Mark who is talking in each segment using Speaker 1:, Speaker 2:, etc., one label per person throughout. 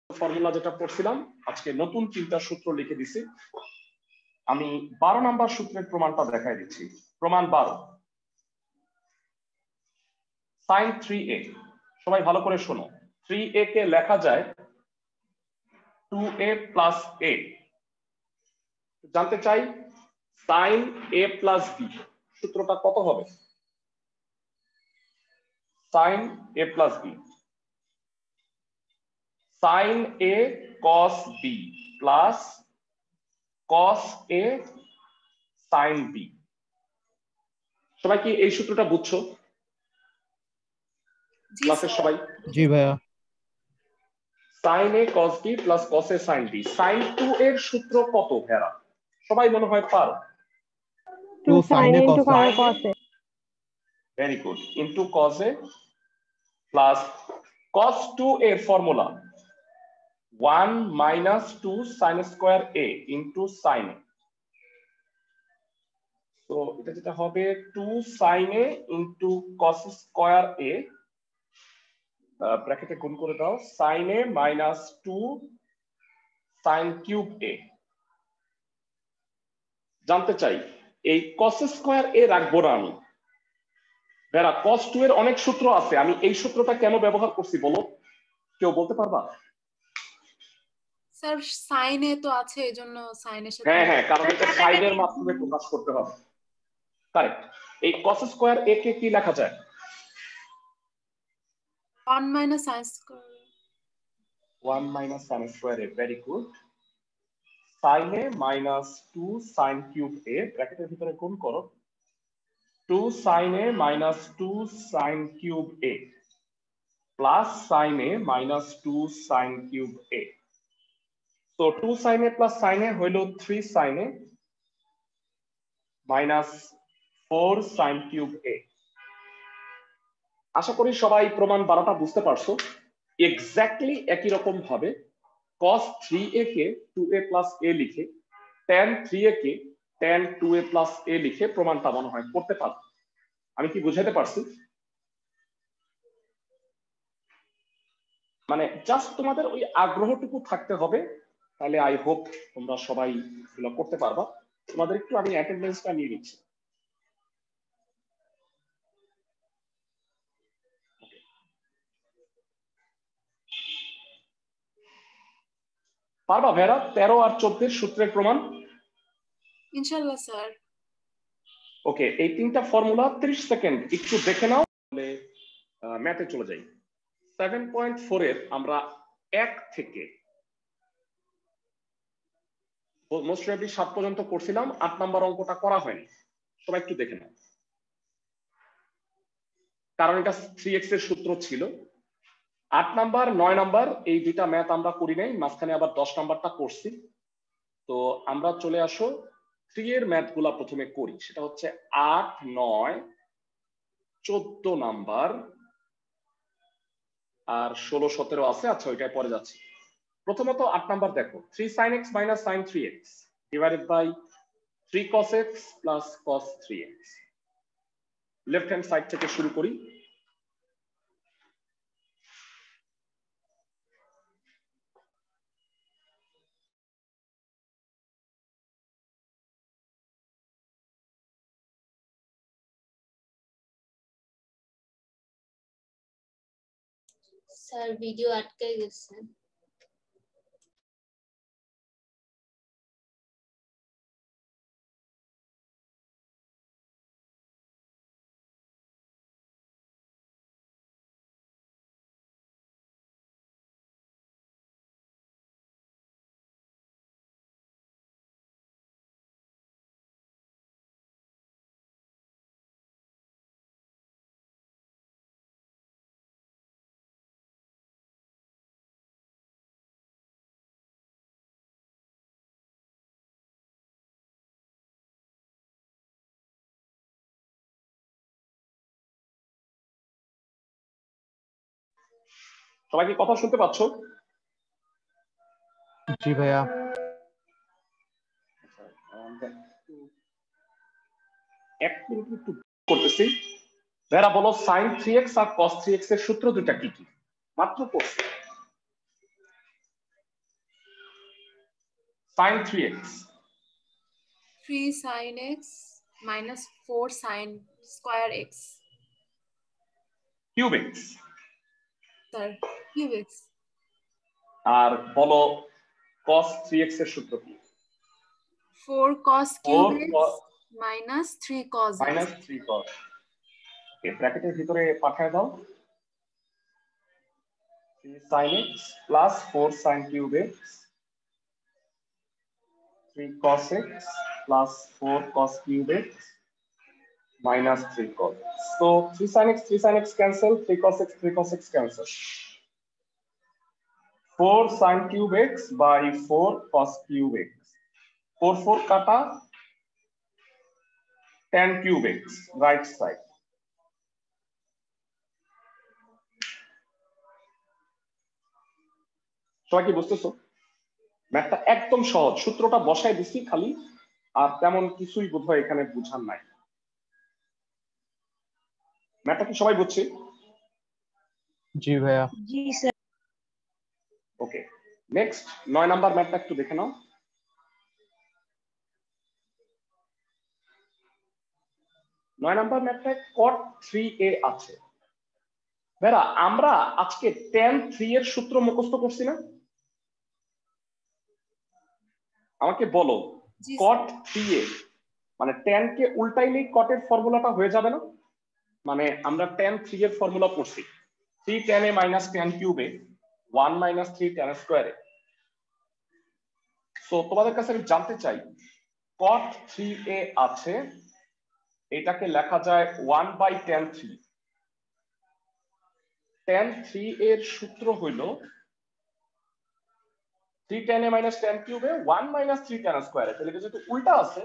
Speaker 1: Formula যেটা পড়ছিলাম আজকে নতুন তিনটা সূত্র লিখে দিছি। আমি 12 নাম্বার সূত্রের প্রমাণটা দেখাই দিচ্ছি। প্রমাণ 12 sin 3a। সবাই ভালো করে শোনো, 3a কে লেখা যায় 2a plus a। জানতে চাই sin a plus b সূত্রটা কত হবে? sin a plus b, sin a cos b plus cos a sin b। সবাই কি এই সূত্রটা বুঝছো? ক্লাসের সবাই?
Speaker 2: জি ভাইয়া।
Speaker 1: sin a cos b plus cos a sin b। sin 2 এর সূত্র কত ভেরা? সবাই মনে হয় পারো।
Speaker 2: 2 sin a cos a।
Speaker 1: Very good. Into cos a plus cos 2 এর formula 1 minus 2 sin square a into sin a। তো এটা যেটা হবে 2 sin a into cos square a, ব্র্যাকেটে গুণ করে দাও, sin a minus 2 sin cube a। জানতে চাই এই cos স্কয়ার a রাখবো না আমি বেরা, cos 2 এর অনেক সূত্র আছে, আমি এই সূত্রটা কেন ব্যবহার করছি বলো, কেউ বলতে পারবা?
Speaker 3: স্যার sin এ তো আছে, এজন্য sin এর সাথে
Speaker 1: হ্যাঁ, কারণ এটা সাইন এর মাধ্যমে প্রকাশ করতে হবে। কারেক্ট। এই cos স্কয়ার a কে কি লেখা যায়?
Speaker 3: 1 minus sin square।
Speaker 1: 1 minus sin square a, very good। sin a minus 2 sin cube a, ব্র্যাকেটের ভিতরে গুণ করো, 2 sin a minus 2 sin cube a plus sin a minus 2 sin cube a। So 2 sin a plus sin a হইল 3 sin a minus 4 sin cube a। আশা করি সবাই প্রমাণ 12টা বুঝতে পারছো। এক্স্যাক্টলি একই রকম ভাবে cos 3a K 2a plus a লিখে, tan 3a K tan 2a plus a লিখে প্রমাণটা মনে হয় করতে পারো। আমি কি বুঝাতে পারছি? মানে জাস্ট তোমাদের ওই আগ্রহটুকু থাকতে হবে, তাহলে আই হোপ তোমরা সবাই এগুলো করতে পারবা। তোমাদের একটু আমি অ্যাটেন্ডেন্সটা নিয়ে নিচ্ছি। পারবা ভেরা 13 আর 14 সূত্রের প্রমাণ?
Speaker 3: ইনশাআল্লাহ স্যার।
Speaker 1: ওকে, এই তিনটা ফর্মুলা 30 সেকেন্ড একটু দেখে নাও, তাহলে ম্যাথে চলে যাই। 7.4 এর আমরা 1 থেকে মোস্ট প্রবাবলি 7 পর্যন্ত করছিলাম, 8 নাম্বার অঙ্কটা করা হয়নি। সবাই একটু দেখে নাও, কারণ এটা 3x এর সূত্র ছিল। 8 নাম্বার 9 নাম্বার এই দুইটা ম্যাথ আমরা করি নাই, মাঝখানে আবার 10 নাম্বারটা করছি। তো আমরা চলে আসো 3 এর ম্যাথ গুলা প্রথমে করি, সেটা হচ্ছে 8, 9, 14 নাম্বার আর 16, 17 আছে। আচ্ছা ওইটাই পরে যাচ্ছি। প্রথমত 8 নাম্বার দেখো, 3 sin x minus sin 3x divided by 3 cos x plus cos 3x। Left hand side থেকে শুরু করি।
Speaker 4: স্যার ভিডিও আটকে গেছে।
Speaker 1: সবাই কি কথা শুনতে পাচ্ছ?
Speaker 2: জি ভাইয়া।
Speaker 1: এক মিনিট একটু করতেছি। ভাইরা বলো sin 3x আর cos 3x এর সূত্র দুইটা কি কি? মাত্র পড়ছি। sin 3x
Speaker 3: 3 sin x minus 4 sin square x.
Speaker 1: cube x
Speaker 3: Sir, cube x.
Speaker 1: আর বলো cos 3x এর সূত্র কি
Speaker 3: 4 cos
Speaker 1: 4
Speaker 3: cube x minus 3 cos x.
Speaker 1: minus 3 cos এই ব্র্যাকেটের ভিতরে পাঠিয়ে দাও 3 sin x plus 4 sin cube x 3 cos x plus 4 cos cube x minus 3 cos x. So 3 sin x cancel, 3 cos x cancel. 4 sin cube x by 4 cos cube x. 4 kata 10 cube x right side. সবাই কি বুঝতেছো ম্যাথটা একদম সহজ সূত্রটা বসায় দিছি খালি আর তেমন কিছুই বোধহয় এখানে বুঝার নাই ম্যাথটা কি সবাই বুঝছে
Speaker 2: জি ভাইয়া
Speaker 4: জি স্যার
Speaker 1: ওকে নেক্সট 9 নাম্বার ম্যাথটা একটু দেখে নাও 9 নাম্বার ম্যাথটা cot 3a আছে বেরা আমরা আজকে tan 3 এর সূত্র মুখস্থ করছি না আমাকে বলো cot 3a মানে tan কে উল্টাইলেই cot এর ফর্মুলাটা হয়ে যাবে না মানে আমরা tan 3 এর ফর্মুলা পড়ছি 3 tan a minus tan cube a 1 minus 3 tan square a so তোমাদের কাছে আমি জানতে চাই cot 3a আছে এটাকে লেখা যায় 1 by tan 3 tan 3 এর সূত্র হইল 3 tan a minus tan cube a 1 minus 3 tan square a তাহলে যেহেতু উল্টা আছে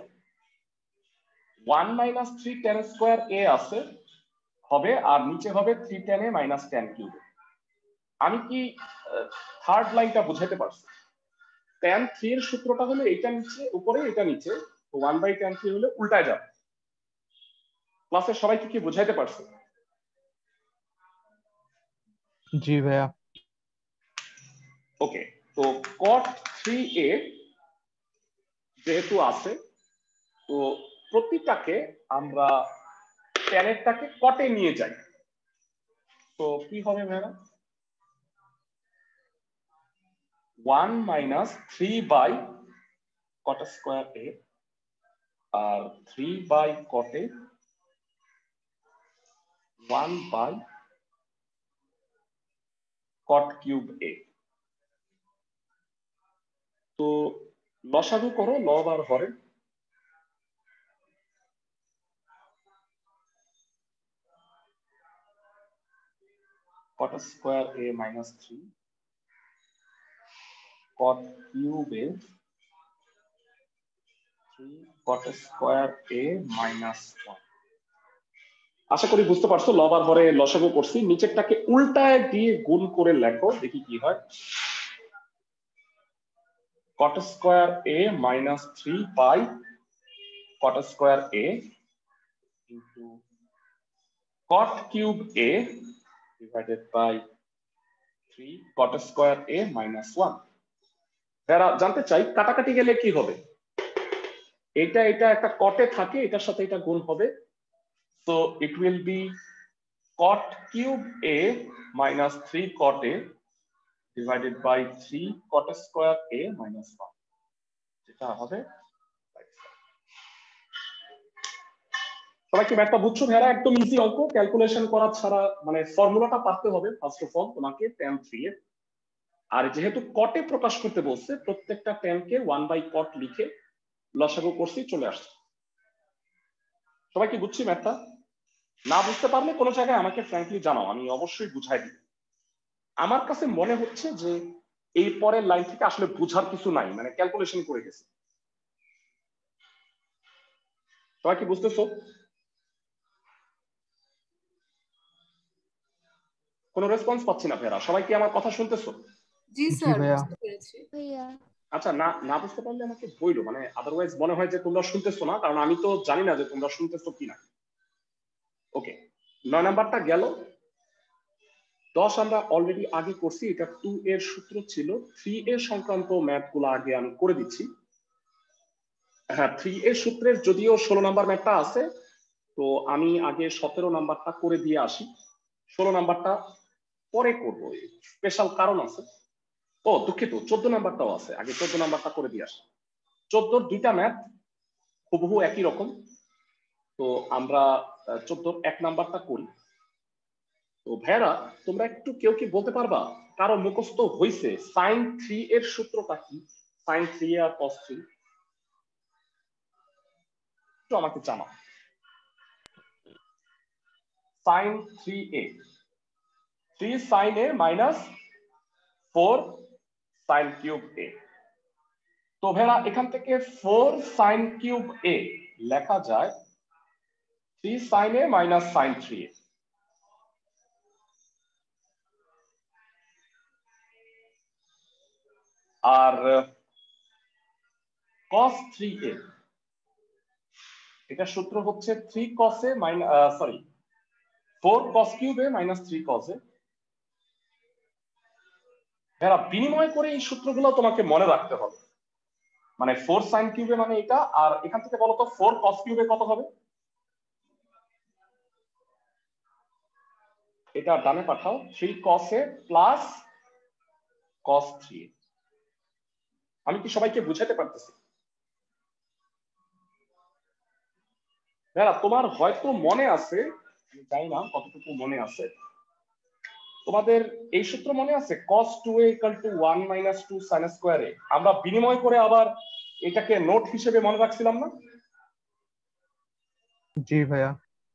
Speaker 1: 1 minus 3 tan square a আছে হবে আর নিচে হবে 3 tan a minus tan cube a আমি কি থার্ড লাইনটা বুঝাতে পারছি tan 3 এর সূত্রটা হলো এটা নিচে উপরে এটা নিচে তো 1 by tan 3 হলে উল্টায় যাবে ক্লাসে সবাই কি বুঝাইতে পারছে
Speaker 2: জি ভাইয়া
Speaker 1: ওকে তো cot 3a যেহেতু আছে তো প্রতিটাকে আমরা tan এরটাকে cot এ নিয়ে যাই তো কি হবে ভাইরা 1 minus 3 by cot square a R 3 by cot a 1 by cot cube a তো লসাগু করো লব আর হরে cot square a minus 3 cot cube a 3 cot square a minus 1 আশা করি বুঝতে পারছো লব আর হরে লসাগু করছি নিচেরটাকে উল্টায় দিয়ে গুণ করে লেখো দেখি কি হয় cot square a minus 3 by cot square a into cot cube a divided by 3 cot square a minus 1 যারা জানতে চাই কাটাকাটি গেলে কি হবে এটা একটা কটে থাকে এটার সাথে এটা গুণ হবে so it will be cot cube a minus 3 cot a divided by 3 cot square a minus 1 যেটা হবে তোমরা কি ম্যাথটা বুঝছো ভাইরা একদম ইজি অঙ্ক ক্যালকুলেশন করা ছাড়া মানে ফর্মুলাটা পারতে হবে ফার্স্ট অফ অল তোমাকে tan 3 এর আর যেহেতু কটে প্রকাশ করতে বলছে প্রত্যেকটা tan কে 1 বাই cot লিখে লসাগু করছি চলে আসছে সবাই কি বুঝছি ম্যাথটা না বুঝতে পারলে কোনো জায়গায় আমাকে ফ্র্যাঙ্কলি জানাও আমি অবশ্যই বুঝাই দিই আমার কাছে মনে হচ্ছে যে এই পরের লাইন থেকে আসলে বুঝার কিছু নাই মানে ক্যালকুলেশন করে গেছে সবাই কি বুঝতেছো কোনো রেসপন্স পাচ্ছি না ভাইরা সবাই কি আমার কথা শুনতেছো
Speaker 3: জি স্যার
Speaker 2: ভাইয়া।
Speaker 3: বুঝতে পেরেছি
Speaker 4: ভাইয়া
Speaker 1: আচ্ছা না বুঝতে পারলে আমাকে বইলো মানে আদারওয়াইজ মনে হয় যে তোমরা শুনতেছো না কারণ আমি তো জানি না যে তোমরা শুনতেছো কিনা ওকে 9 নাম্বারটা গেল 10 আমরা অলরেডি আগে করছি এটা 2 এর সূত্র ছিল 3 এর সংক্রান্ত ম্যাথগুলো আগে আমি করে দিচ্ছি হ্যাঁ 3a সূত্রের যদিও 16 নাম্বার ম্যাথটা আছে, তো আমি আগে 17 নাম্বারটা করে দিয়ে আসি, 16 নাম্বারটা পরে করবো, স্পেশাল কারণ আছে। ও দুঃখিত, 14 নাম্বারটাও আছে, আগে 14 নাম্বারটা করে দিয়ে আসি। 14 দুইটা ম্যাথ হুবহু একই রকম, তো আমরা 14 1 নাম্বারটা করি। তো ভাইয়ারা তোমরা একটু কেউ কি বলতে পারবা কারো মুখস্থ হইছে sin 3 এর সূত্রটা কি? sin 3 আর cos 3 একটু আমাকে জানাও। sin 3a, 3 sin a minus 4 sin cube a। তো ভাইয়ারা এখান থেকে 4 sin cube a লেখা যায় 3 sin a minus sin 3a। R cos 3a, এটা সূত্র হচ্ছে 3 cos a minus 4 cos cube a minus 3 cos a। এরা বিনিময় করে এই সূত্রগুলো তোমাকে মনে রাখতে হবে, মানে 4 sin cube a মানে এটা, আর এখান থেকে বলো তো 4 cos cube a কত হবে? এটা ডানে পাঠাও, 3 cos a plus cos 3a। আমি কি সবাইকে বুঝাতে পারতেছি? ভাইরা তোমার হয়তো মনে আছে, আমি জানি না কতটুকু মনে আছে, তোমাদের এই সূত্র মনে আছে cos 2a = 1 - 2 sin square a। আমরা বিনিময় করে আবার এটাকে নোট হিসেবে মনে রাখছিলাম না?
Speaker 2: जी भैया।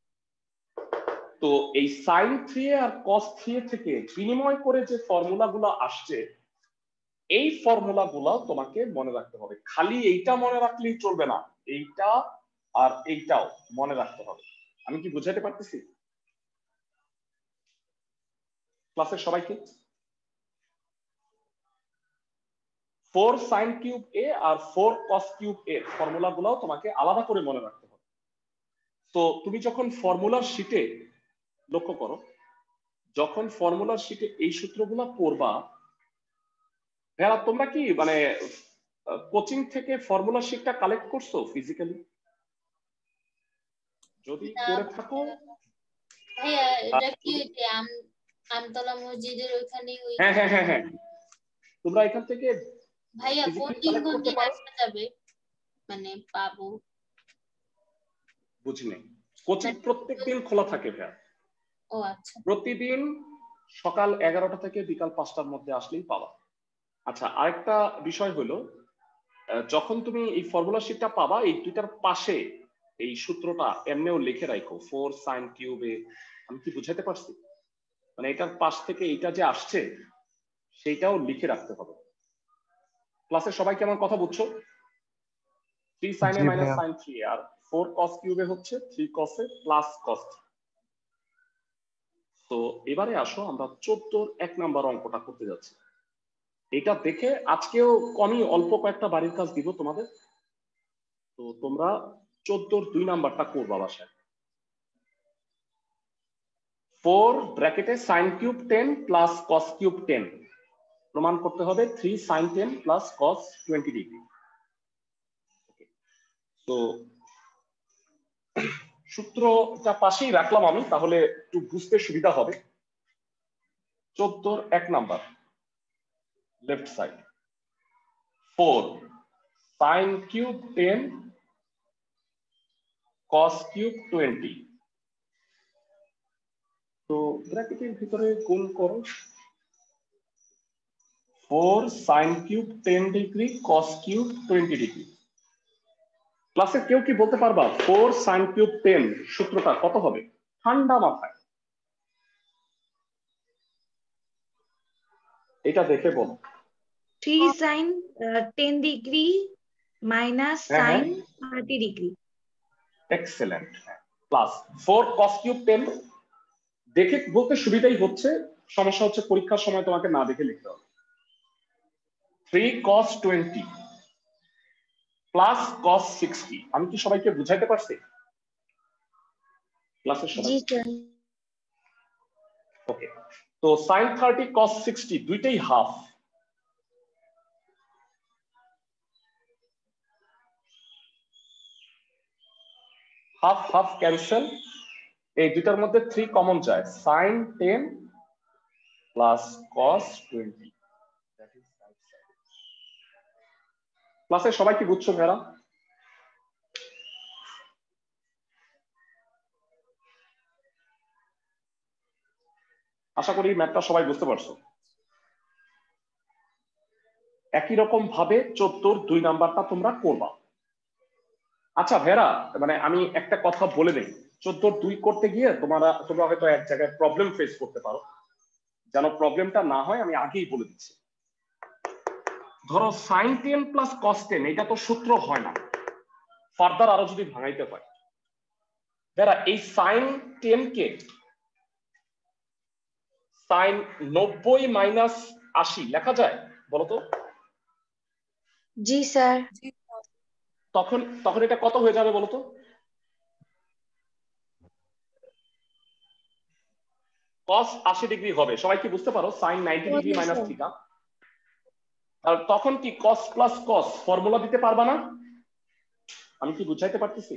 Speaker 1: তো এই sin 3a আর cos 3a থেকে বিনিময় করে যে ফর্মুলাগুলো আসছে, এই ফর্মুলাগুলো তোমাকে মনে রাখতে হবে। খালি এইটা মনে রাখলেই চলবে না, এইটা আর এইটাও মনে রাখতে হবে। আমি কি বুঝাতে পারতেছি ক্লাসের সবাইকে? 4 sin cube a R 4 cos cube a ফর্মুলাগুলো তোমাকে আলাদা করে মনে রাখতে হবে। তো তুমি যখন ফর্মুলার শীটে, লক্ষ্য করো, যখন ফর্মুলার শীটে এই সূত্রগুলো পড়বা, ভাইয়া তোমরা কি মানে কোচিং থেকে ফর্মুলা শীটটা কালেক্ট করছো ফিজিক্যালি? যদি করে থাকো,
Speaker 4: ভাইয়া এটা কি আমতলা মসজিদের ওখানে
Speaker 1: হ্যাঁ হ্যাঁ হ্যাঁ হ্যাঁ, তোমরা এখান থেকে
Speaker 4: ভাইয়া কোন দিন আসা যাবে, মানে পাবো?
Speaker 1: বুঝিনি। কোচিং প্রত্যেকদিন খোলা থাকে ভাইয়া।
Speaker 4: ও আচ্ছা।
Speaker 1: প্রতিদিন সকাল 11টা থেকে বিকাল 5টার মধ্যে আসলেই পাবা। আচ্ছা, আরেকটা বিষয় হলো, যখন তুমি এই ফর্মুলা শীটটা পাবা, এই দুইটার পাশে এই সূত্রটা এমনিও লিখে রাখো 4 sin cube a। আমি কি বুঝাতে পারছি? মানে এটার পাশ থেকে এইটা যে আসছে সেইটাও লিখে রাখতে হবে। ক্লাসে সবাই কি আমার কথা বুঝছো? 3 sin a
Speaker 2: जी
Speaker 1: minus
Speaker 2: भैया।
Speaker 1: sin 3a R 4 cos cube a হচ্ছে 3 cos a plus cos 3। তো এবারে আসো আমরা 14 1 নাম্বার অঙ্কটা করতে যাচ্ছি। এটা দেখে আজকেও কমই অল্প কয়েকটা বাড়ির কাজ দিব তোমাদের, তো তোমরা 14 2 নাম্বারটা করবা বাসায়। 4 ব্র্যাকেটে sin cube 10 plus cos cube 10 প্রমাণ করতে হবে 3 sin 10 plus cos 20 ডিগ্রি। তো সূত্রটা পাশেই রাখলাম আমি, তাহলে একটু বুঝতে সুবিধা হবে। 14 1 number left side, 4 sin cube 10 cos cube 20। তো ব্র্যাকেটের ভিতরে গুণ করো, 4 sin cube 10 degree cos cube 20 degree. ক্লাসে কেউ কি বলতে পারবা 4 sin cube 10 সূত্রটা কত হবে ঠান্ডা মাথায়? এটা দেখে বল।
Speaker 5: 3 sin 10 degree minus sin 30 degree।
Speaker 1: Excellent. Plus 4 cos cube 10, দেখে বলতে সুবিধাই হচ্ছে, সমস্যা হচ্ছে পরীক্ষার সময় তোমাকে না দেখে লিখতে হবে। 3 cos 20 প্লাস cos 60। আমি কি সবাইকে বুঝাইতে পারছি ক্লাসের সবাই?
Speaker 5: জি স্যার।
Speaker 1: ওকে, তো sin 30 cos 60 দুইটাই হাফ। হাফ হাফ ক্যান্সেল, এই দুটার মধ্যে 3 কমন যায়, sin 10 প্লাস cos 20। ক্লাসে সবাই কি বুঝছো ভাইরা? আশা করি ম্যাথটা সবাই বুঝতে পারছো। একই রকম ভাবে 14 2 নাম্বারটা তোমরা করবা। আচ্ছা ভাইরা, মানে আমি একটা কথা বলে দেই, 14 2 করতে গিয়ে তোমরা হয়তো এক জায়গায় প্রবলেম ফেস করতে পারো। যেন প্রবলেমটা না হয় আমি আগেই বলে দিচ্ছি। ধরো sin 10 প্লাস cos 10, এটা তো সূত্র হয় না, ফার্দার আরো যদি ভাঙাইতে হয়। ভাইরা এই sin 10 কে sin 90 মাইনাস 80 লেখা যায় বলতো?
Speaker 5: জি স্যার।
Speaker 1: তখন এটা কত হয়ে যাবে বলতো? cos 80 ডিগ্রি হবে, সবাই কি বুঝতে পারো? sin 90 degree minus theta. আর তখন কি cos প্লাস cos ফর্মুলা দিতে পারবা না? আমি কি বুঝাইতে পারতেছি?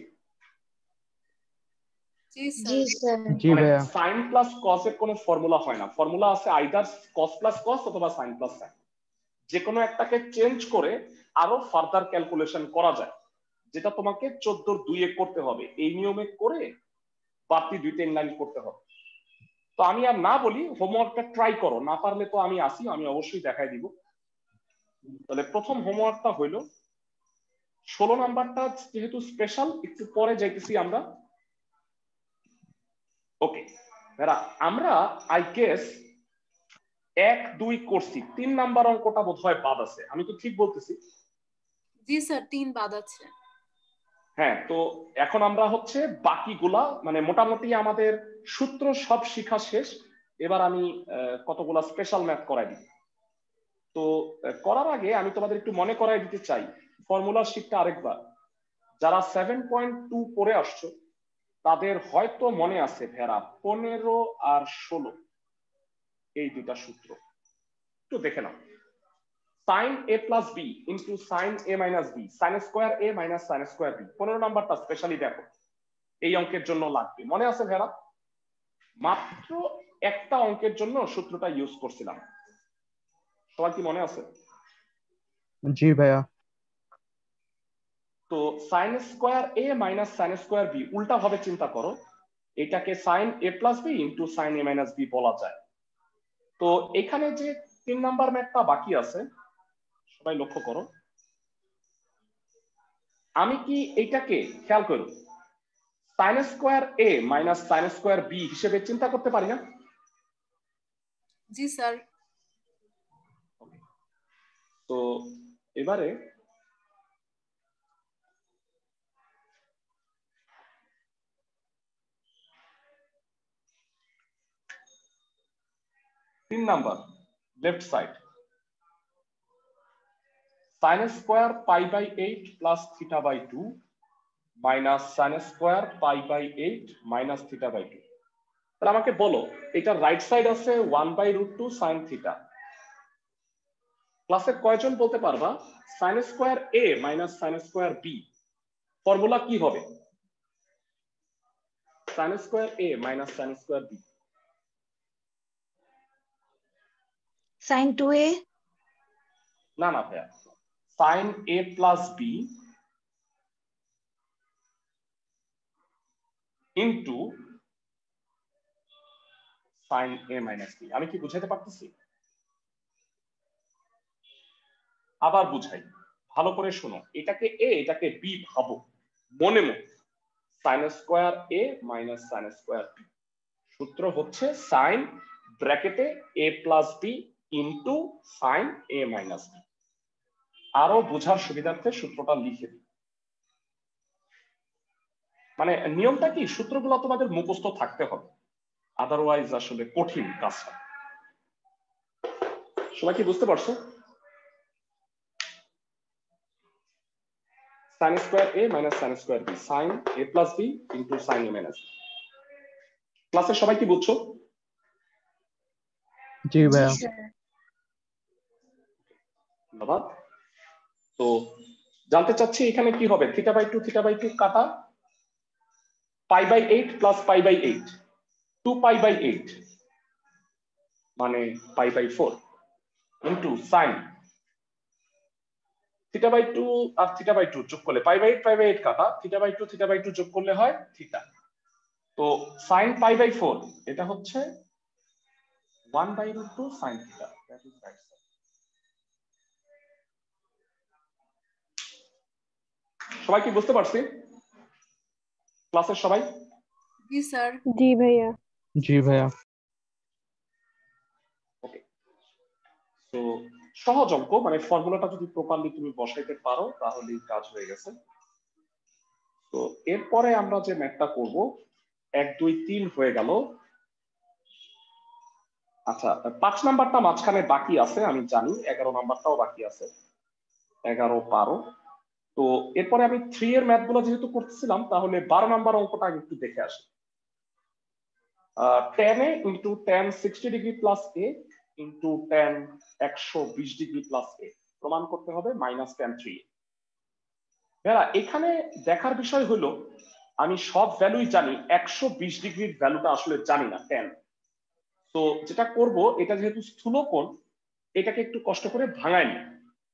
Speaker 5: জি স্যার।
Speaker 2: জি ভাইয়া।
Speaker 1: sin প্লাস cos এর কোনো ফর্মুলা হয় না, ফর্মুলা আছে আইদার cos প্লাস cos অথবা sin প্লাস sin। যে কোনো একটাকে চেঞ্জ করে আরো ফার্দার ক্যালকুলেশন করা যায়, যেটা তোমাকে 14 2 এ করতে হবে। এই নিয়মে করে বাড়তি 2-3 লাইন করতে হবে। তো আমি আর না বলি, হোমওয়ার্কটা ট্রাই করো, না পারলে তো আমি আসি, আমি অবশ্যই দেখাই দিব। তাহলে প্রথম হোমওয়ার্কটা হইলো 16 নাম্বারটা যেহেতু স্পেশাল, একটু পরে যাইতেছি আমরা। ওকে ভাইরা, আমরা আই গেস 1 2 করছি, 3 নাম্বার অঙ্কটা বোধহয় বাদ আছে, আমি তো ঠিক বলতেছি?
Speaker 3: জি স্যার 3 বাদ আছে।
Speaker 1: হ্যাঁ, তো এখন আমরা হচ্ছে বাকিগুলা মানে মোটামুটি আমাদের সূত্র সব শিখা শেষ। এবার আমি কতগুলা স্পেশাল ম্যাথ করাই দিই। তো করার আগে আমি তোমাদের একটু মনে করাই দিতে চাই ফর্মুলা শিটটা আরেকবার। যারা 7.2 পড়ে আসছো তাদের হয়তো মনে আছে ভেড়া 15 আর 16 এই দুটা সূত্র একটু দেখে নাও। sin a plus b into sin a minus b, sin square a minus sin square b। 15 নাম্বারটা স্পেশালি দেখো, এই অঙ্কের জন্য লাগবে, মনে আছে ভেড়া? মাত্র একটা অঙ্কের জন্য সূত্রটা ইউজ করছিলাম, সবার কি মনে আছে?
Speaker 2: জি ভাইয়া।
Speaker 1: তো sin square a minus sin square b উল্টা ভাবে চিন্তা করো, এটাকে sin a plus b into sin a minus b বলা যায়। তো এখানে যে 3 নাম্বার ম্যাথটা বাকি আছে, সবাই লক্ষ্য করো, আমি কি এটাকে খেয়াল করো sin square a minus sin square b হিসেবে চিন্তা করতে পারি না?
Speaker 3: জি স্যার।
Speaker 1: তো এবারে তিন number left side, sin square pi by 8 plus theta by 2 minus sin square pi by 8 minus theta by 2। তাহলে আমাকে বলো এটার রাইট সাইড আছে 1/√2 sin থিটা। ক্লাসে কয়জন বলতে পারবা sin square a minus sin square b formula কি হবে? sin square a minus sin square b
Speaker 5: sin 2a।
Speaker 1: না না ভাইয়া, sin a plus b into sin a minus b। আমি কি বুঝাইতে পারতেছি? আবার বুঝাই, ভালো করে শোনো, এটাকে a এটাকে b ভাবো মনে মনে। sin square a minus sin square b সূত্র হচ্ছে sin ব্র্যাকেটে a plus b into sin a minus b। আরো বোঝার সুবিধার্থে সূত্রটা লিখে দিই। মানে নিয়মটা কি, সূত্রগুলো তোমাদের মুখস্থ থাকতে হবে, আদারওয়াইজ আসলে কঠিন কাজটা। সবাই কি বুঝতে পারছো? sin square a minus sin square b, sin a plus b into sin a minus b। ক্লাসের সবাই কি বুঝছো?
Speaker 2: জি ভাইয়া।
Speaker 1: ধন্যবাদ। তো জানতে চাচ্ছি এখানে কি হবে, থিটা বাই 2 কাটা π/8 প্লাস π/8 2π/8 মানে π/4 ইনটু sin θ/2 আর θ/2 যোগ করলে π/8 কাটা θ/2 যোগ করলে হয় থিটা। তো sin π/4 এটা হচ্ছে 1/√2 sin θ। That is right. সবাই কি বুঝতে পারছি? ক্লাসের সবাই?
Speaker 3: জি স্যার।
Speaker 2: जी भैया। जी भैया।
Speaker 1: ওকে, তো সহজ অঙ্ক, মানে ফর্মুলাটা যদি প্রপারলি তুমি বসাইতে পারো তাহলেই কাজ হয়ে গেছে। তো এরপরে আমরা যে ম্যাথটা করব 1 2 3 হয়ে গেল। আচ্ছা 5 নাম্বারটা মাঝখানে বাকি আছে আমি জানি, 11 নাম্বারটাও বাকি আছে, 11 12। তো এরপরে আমি 3 এর ম্যাথগুলো যেহেতু করতেছিলাম তাহলে 12 নাম্বার অঙ্কটা আমি একটু দেখে আসি। tan a into tan 60 degree plus a into tan 120 degree plus a প্রমাণ করতে হবে মাইনাস tan 3। এখানে দেখার বিষয় হলো আমি সব ভ্যালুই জানি, 120 ডিগ্রির ভ্যালুটা আসলে জানি না tan। তো যেটা করব, এটা যেহেতু স্থূলকোণ, এটাকে একটু কষ্ট করে ভাঙাই নি।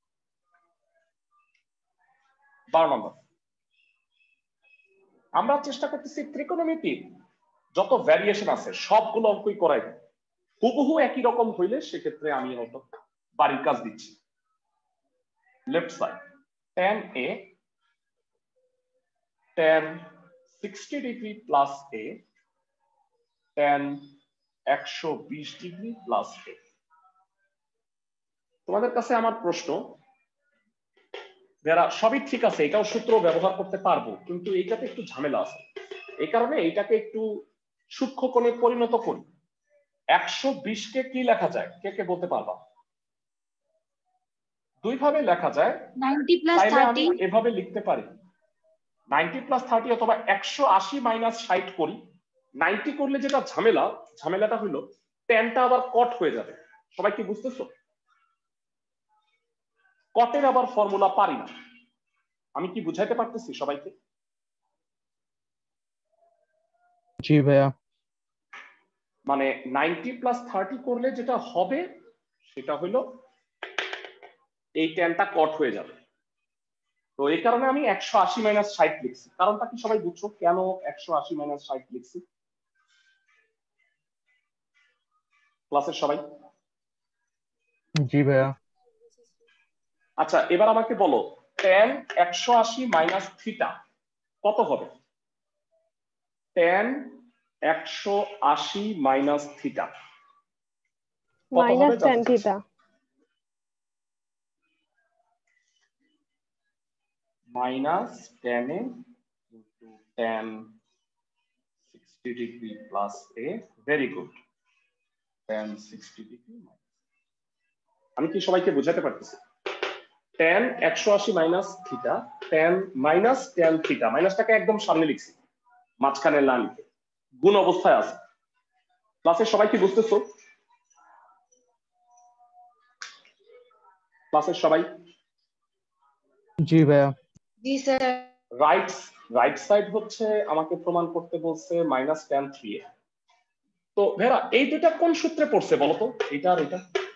Speaker 1: 12 নম্বর আমরা চেষ্টা করতেছি ত্রিকোণমিতির যত ভ্যারিয়েশন আছে সবগুলো অঙ্কই করাই দেয়। হুবহু একই রকম হইলে সেক্ষেত্রে আমি হয়তো বাড়ির কাজ দিচ্ছি। Left side tan a tan 60 degree plus a tan 120 degree plus a। তোমাদের কাছে আমার প্রশ্ন, যারা সবই ঠিক আছে, এটাও সূত্র ব্যবহার করতে পারবো, কিন্তু এইটাতে একটু ঝামেলা আছে। এই কারণে এইটাকে একটু সূক্ষ্ম কোণে পরিণত করি। 120 কে কি লেখা যায়, কে কে বলতে পারবা? দুই ভাবে লেখা যায়।
Speaker 5: 90 plus
Speaker 1: তাইলে আমি
Speaker 5: 30
Speaker 1: এভাবে লিখতে পারি 90 প্লাস 30 অথবা 180 মাইনাস 60 করি। 90 করলে যেটা ঝামেলাটা হলো ট্যানটা আবার কট হয়ে যাবে। সবাই কি বুঝতেছো? কটের আবার ফর্মুলা পারি না। আমি কি বুঝাইতে পারতেছি সবাইকে?
Speaker 2: जी भैया।
Speaker 1: মানে 90 প্লাস 30 করলে যেটা হবে সেটা হলো এই ট্যানটা কট হয়ে যাবে। তো এই কারণে আমি 180 মাইনাস 60 লিখছি। কারণটা কি সবাই বুঝছো কেন 180 মাইনাস 60 লিখছি? ক্লাসের সবাই?
Speaker 2: जी भैया।
Speaker 1: আচ্ছা এবার আমাকে বলো tan 180 মাইনাস থিটা কত হবে? tan 180 মাইনাস থিটা কত হবে?
Speaker 6: Minus ten theta.
Speaker 1: Minus tan a into tan 60 degree plus a। Very good, tan 60 degree. আমি কি সবাইকে বোঝাতে পারতেছি? tan 180 minus theta, tan minus tan theta, মাইনাসটাকে একদম সামনে লিখছি, মাঝখানে না লিখে গুণ অবস্থায় আছে। ক্লাসের সবাই কি বুঝতেছো? ক্লাসের সবাই?
Speaker 2: जी भैया।
Speaker 5: जी सर।
Speaker 1: রাইট সাইড হচ্ছে আমাকে প্রমাণ করতে বলছে মাইনাস tan 3a। তো ভেরা এই দুটা কোন সূত্রে পড়ছে বলতো? এটা আর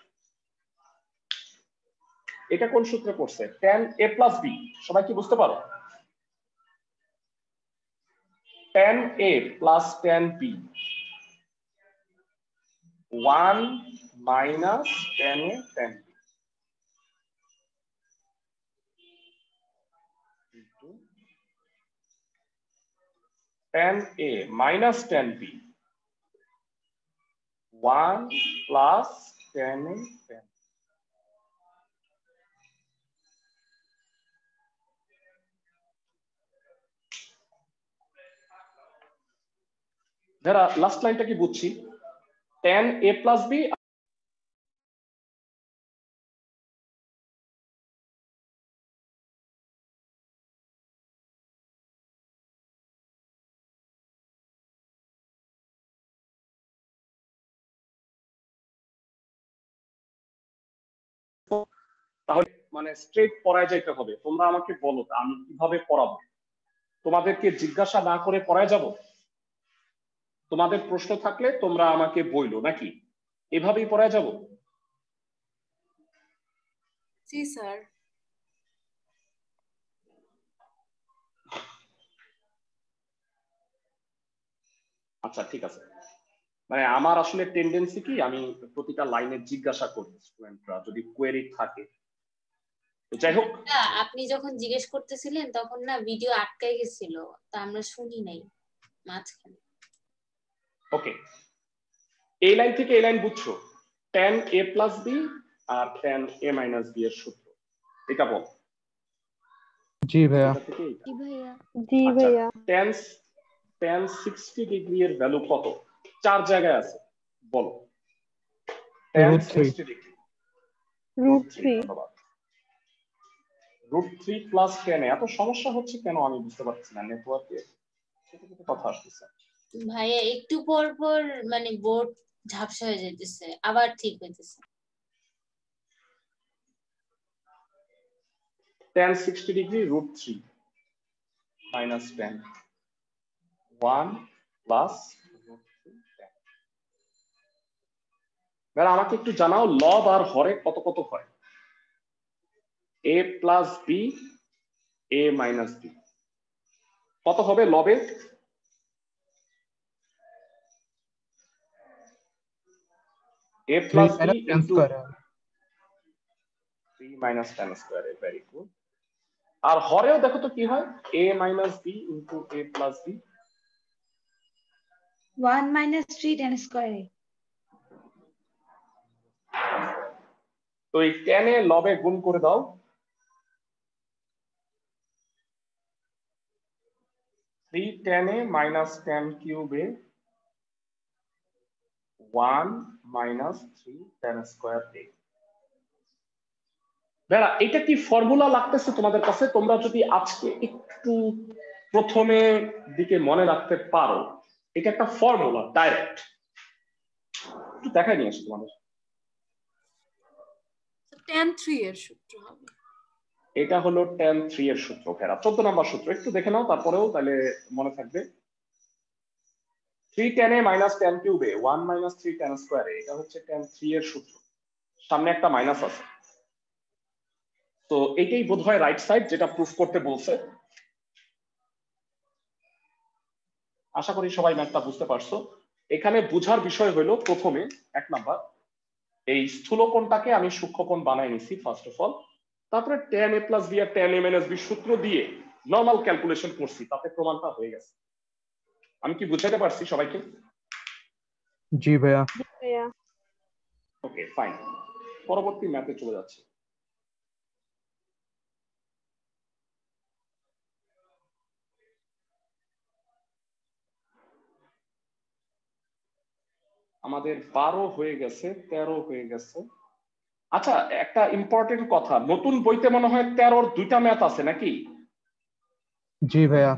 Speaker 1: এটা কোন সূত্রে পড়ছে? tan a plus b। সবাই কি বুঝতে পারো? tan a plus tan b 1 minus tan a tan b tan a minus tan b 1 plus tan a tan b। যারা লাস্ট লাইনটা কি বুঝছি? tan a plus b তাহলে মানে স্ট্রেট পড়ায় যাইতে হবে। তোমরা আমাকে বলো আমি কিভাবে পড়াবো? তোমাদেরকে জিজ্ঞাসা না করে পড়ায় যাব? তোমাদের প্রশ্ন থাকলে তোমরা আমাকে বইলো, নাকি এভাবেই পড়ায় যাব?
Speaker 3: জি স্যার।
Speaker 1: আচ্ছা ঠিক আছে, মানে আমার আসলে টেন্ডেন্সি কি, আমি প্রতিটা লাইনে জিজ্ঞাসা করি স্টুডেন্টরা যদি কোয়েরি থাকে। তো যাই হোক,
Speaker 4: আপনি যখন জিজ্ঞেস করতেছিলেন তখন না ভিডিও আটকাই গেছিল, তা আমরা শুনি নাই মাঝখানে।
Speaker 1: ওকে, এই লাইন থেকে এই লাইন বুঝছো, tan a প্লাস বি আর tan a মাইনাস বি এর সূত্র, এটা বল।
Speaker 2: জি ভাইয়া।
Speaker 1: এটা থেকে এইটা।
Speaker 5: জি ভাইয়া।
Speaker 2: জি
Speaker 1: আচ্ছা, tan 60 ডিগ্রি এর ভ্যালু কত? 4 জায়গায় আছে, বলো। tan
Speaker 2: √3
Speaker 1: 60 ডিগ্রি √3 √3 প্লাস tan, এত সমস্যা হচ্ছে কেন আমি বুঝতে পারছি না, নেটওয়ার্কে ছোট ছোট কথা আসতেছে।
Speaker 4: ভাইয়া একটু পর পর মানে বোর্ড ঝাপসা হয়ে যাইতেছে, আবার ঠিক হইতেছে।
Speaker 1: tan 60 degree √3 minus tan 1 plus √3 tan। এবার আমাকে একটু জানাও লব আর হরে কত কত হয়? a plus b a minus b কত হবে লবে? a plus b into 3 minus tan square, very good. আর হরেও দেখো তো কি হয়, a minus b into a plus b
Speaker 5: 1 minus 3 tan square a।
Speaker 1: তো এই tan এ লবে গুণ করে দাও, 3 tan a minus tan cube a 1 minus 3 tan square a। বেড়া, এটা কি ফর্মুলা লাগতেছে তোমাদের কাছে? তোমরা যদি আজকে একটু প্রথমে দিকে মনে রাখতে পারো, এটা একটা ফর্মুলা ডাইরেক্ট, একটু দেখাই নিয়ে আসি তোমাদের।
Speaker 3: tan 3 এর সূত্র হবে।
Speaker 1: এটা হলো tan 3 এর সূত্র, ফেরা 14 নম্বর সূত্র, একটু দেখে নাও তারপরেও তাহলে মনে থাকবে। 3 tan a minus tan cube a 1 minus 3 tan square a, এটা হচ্ছে tan 3 এর সূত্র, সামনে একটা মাইনাস আছে। তো এটাই বোধহয় রাইট সাইড, যেটা প্রুফ করতে বলছে। আশা করি সবাই ম্যাথটা বুঝতে পারছো। এখানে বুঝার বিষয় হলো, প্রথমে 1 নাম্বার, এই স্থূলকোণটাকে আমি সূক্ষ্মকোণ বানাই নিছি ফার্স্ট অফ অল, তারপরে tan a প্লাস বি আর tan a মাইনাস বি সূত্র দিয়ে নরমাল ক্যালকুলেশন করছি, তাতে প্রমাণটা হয়ে গেছে। আমি কি বুঝাতে পারছি সবাইকে?
Speaker 2: জি ভাইয়া।
Speaker 1: ওকে ফাইন, পরবর্তী ম্যাথে চলে যাচ্ছি। আমাদের 12 হয়ে গেছে, 13 হয়ে গেছে। আচ্ছা, একটা ইম্পর্টেন্ট কথা, নতুন বইতে মনে হয় 13-র 2টা ম্যাথ আছে নাকি?
Speaker 2: জি ভাইয়া।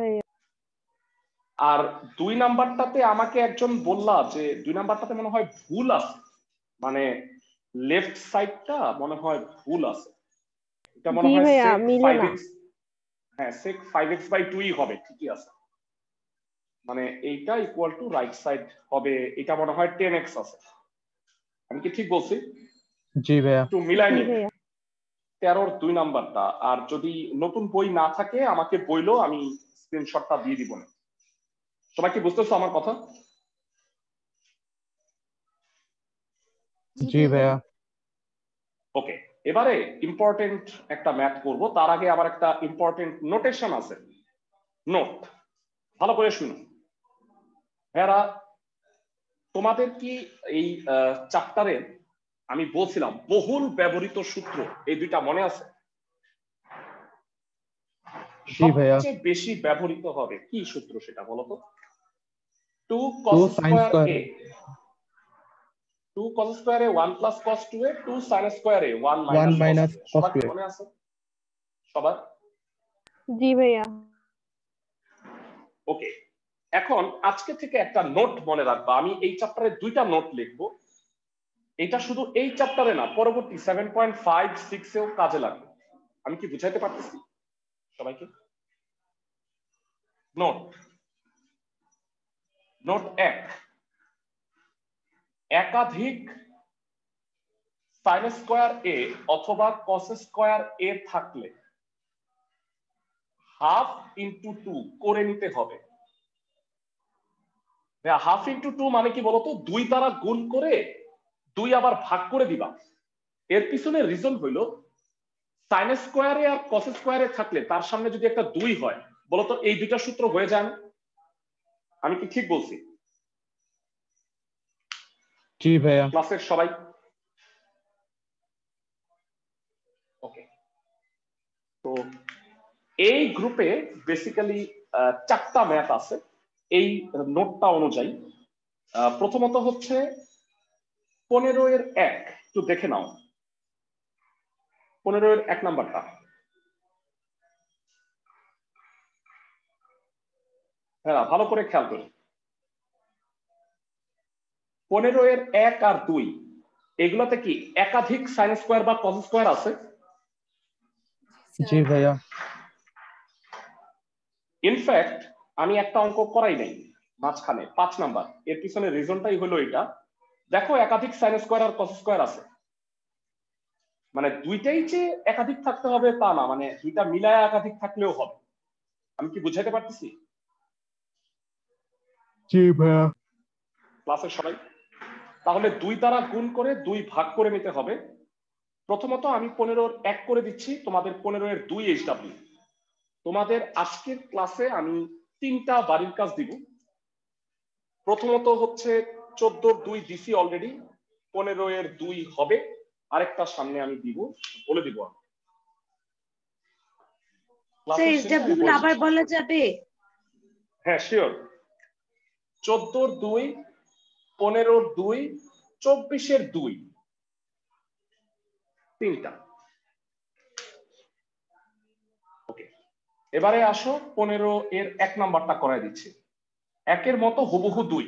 Speaker 1: আর 2 নাম্বারটাতে আমাকে একজন বললা যে 2 নাম্বারটাতে মনে হয় ভুল আছে, মানে লেফট সাইডটা মনে হয় ভুল আছে। এটা মনে হয় sec 5x, হ্যাঁ sec 5x/2 হবে, ঠিকই আছে। মানে এইটা ইকুয়াল টু রাইট সাইড হবে, এটা মনে হয় 10x আছে। আমি কি ঠিক বলছি?
Speaker 2: জি ভাইয়া।
Speaker 1: একটু মিলাই নি 13-র 2 নাম্বারটা। আর যদি নতুন বই না থাকে আমাকে বইলো, আমি স্ক্রিনশটটা দিয়ে দিব না। সবাই কি বুঝতেছো আমার কথা?
Speaker 2: জি ভাইয়া।
Speaker 1: ওকে, এবারে ইম্পর্টেন্ট একটা ম্যাথ করব, তার আগে আবার একটা ইম্পর্টেন্ট নোটেশন আছে, নোট ভালো করে শুনো। ভাইয়ারা, তোমাদের কি এই চ্যাপ্টারে আমি বলছিলাম বহুল ব্যবহৃত সূত্র এই দুইটা মনে আছে?
Speaker 2: জি ভাইয়া।
Speaker 1: সবচেয়ে বেশি ব্যবহৃত হবে কি সূত্র সেটা বলো তো? 2
Speaker 2: 2
Speaker 1: cos
Speaker 2: sin
Speaker 1: square
Speaker 2: square
Speaker 1: a 2 cos square a 1 plus cos 2a 2 sin square a 1
Speaker 2: 1
Speaker 1: minus
Speaker 2: minus
Speaker 1: cos 2a।
Speaker 2: cos
Speaker 1: সবার কি
Speaker 2: 2a।
Speaker 1: মনে আছে? সবার?
Speaker 6: জি ভাইয়া।
Speaker 1: ওকে, এখন আজকে থেকে একটা নোট মনে রাখবা, আমি এই চ্যাপ্টারে 2টা নোট লিখবো। এটা শুধু এই চ্যাপ্টারে না, পরবর্তী 7.5 6 এও কাজে লাগবে। আমি কি বুঝাইতে পারতেছি সবাইকে? নোট নোট 1, একাধিক sin স্কয়ার a অথবা cos স্কয়ার a থাকলে হাফ ইনটু 2 করে নিতে হবে। হাফ ইনটু 2 মানে কি বলতো? 2 দ্বারা গুণ করে 2 আবার ভাগ করে দিবা। এর পিছনে রিজন হইলো sin স্কয়ারে আর cos স্কয়ারে থাকলে তার সামনে যদি একটা 2 হয়, বলতো এই দুইটা সূত্র হয়ে যায় না? আমি কি ঠিক বলছি?
Speaker 2: জি ভাইয়া।
Speaker 1: ক্লাসের সবাই ওকে? তো এই গ্রুপে বেসিক্যালি 4টা ম্যাথ আছে এই নোটটা অনুযায়ী। প্রথমত হচ্ছে 15 এর 1, একটু দেখে নাও 15 এর 1 নাম্বারটা। হ্যাঁ, ভালো করে খেয়াল করো। 15 এর 1 আর 2 এগুলাতে কি একাধিক sin স্কয়ার বা cos স্কয়ার আছে?
Speaker 2: জি ভাইয়া।
Speaker 1: ইনফ্যাক্ট আমি একটা অঙ্ক করাই নাই মাঝখানে 5 নাম্বার। এর পিছনে রিজনটাই হলো এটা। দেখো একাধিক sin স্কয়ার আর cos স্কয়ার আছে, মানে দুইটাই যে একাধিক থাকতে হবে তা না, মানে দুইটা মিলায় একাধিক থাকলেও হবে। আমি কি বুঝাইতে পারতেছি?
Speaker 2: জি ভাইয়া।
Speaker 1: ক্লাসের সবাই তাহলে 2 দ্বারা গুণ করে 2 ভাগ করে নিতে হবে। প্রথমত আমি 15 এর 1 করে দিচ্ছি, তোমাদের 15 এর 2 HW। তোমাদের আজকের ক্লাসে আমি 3টা বাড়ির কাজ দিব। প্রথমত হচ্ছে 14 এর 2 দিছি অলরেডি, 15 এর 2 হবে, আরেকটা সামনে আমি দিব, বলে দিব।
Speaker 5: স্যার SW গুলো আবার বলা যাবে?
Speaker 1: হ্যাঁ শিওর। 14 এর 2, 15 এর 2, 24 এর 2, 3টা। ওকে, এবারে আসো 15 এর 1 নাম্বারটা করাই দিচ্ছি। 1 এর মতো হুবহু 2।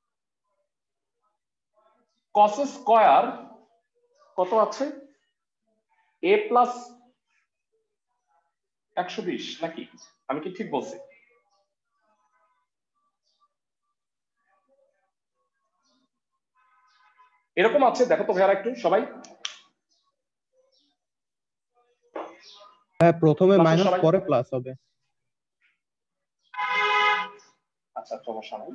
Speaker 1: cos স্কয়ার কত আছে? a প্লাস 120 নাকি? আমি কি ঠিক বলছি? এরকম আছে, দেখো তো ভাইয়ারা একটু সবাই।
Speaker 2: হ্যাঁ, প্রথমে মাইনাস
Speaker 1: সবাই
Speaker 2: পরে প্লাস হবে।
Speaker 1: আচ্ছা, সমস্যা নাই।